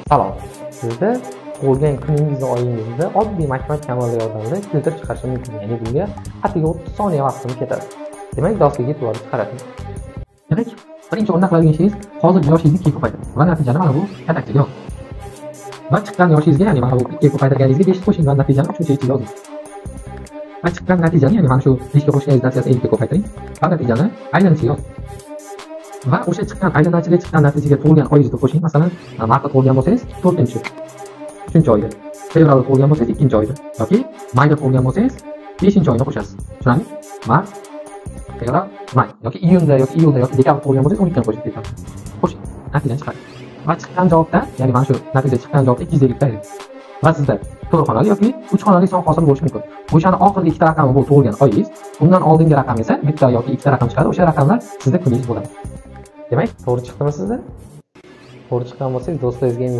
Salom. Sizda tug'ilgan kuningizni oyingizni oddiy matematika amali yordamida keltirib chiqarish mumkin. Ya'ni bunga atigi 30 soniya vaqtimiz ketadi. Demak, doskaga e'tiboringizni qarating. Demak, birinchi o'rnaqlagan ishingiz hozirgi yoshingizni 2 ga ko'paytiring va natijani mana bu katakchaga yozing. Va chiqqan yoshingizga, ya'ni mana bu 2 ga ko'paytirganingizga 5 qo'shing va natijani 3-ichiga yozing. Va chiqqan natijani, ya'ni mana shu 5 ga qo'shganingiz natijasini 50 ga ko'paytiring va natijani aylanachiga yozing. Va o'sha chiqqan aylanachiga chiqqan natijaga tug'ilgan oyingizni qo'shing. Masalan, martda tug'ilgan bo'lsangiz 4-chi, 3-oyda, fevralda tug'ilgan bo'lsangiz 2-oyda yoki mayda tug'ilgan bo'lsangiz 5-oyda qo'shasiz. Tushunarli? Mart, fevral, may yoki iyunda yoki iyulda yoki dekabr tug'ilgan bo'lsangiz 12 dan qo'shib ketasiz. Qo'shing, natijani chiqaring. Va chiqqan javobda, ya'ni mana shu natija chiqqan javobda 250 tayyor. Va sizda 4 xonali yoki 3 xonali son hosil bo'lishi mumkin. O'shani oxirgi ikkita raqami bu tug'ilgan oyingiz, undan oldingi raqam esa bitta yoki ikkita raqam chiqadi. O'sha raqamlar sizda kuningiz bo'ladi. Demak, to'g'ri chiqdimi sizda? To'g'ri chiqqan bo'lsangiz do'stlaringizga